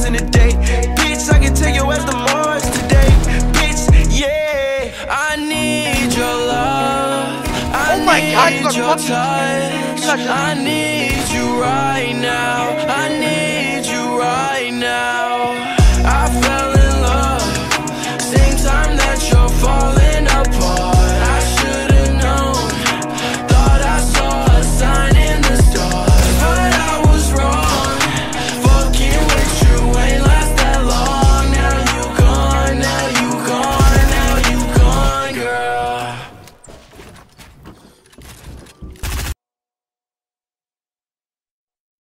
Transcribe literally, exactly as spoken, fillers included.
in a day. Bitch, I can take your ass to Mars today. Bitch, yeah. I need your love. I Oh my God, need you got your fucking- touch. I need you right now.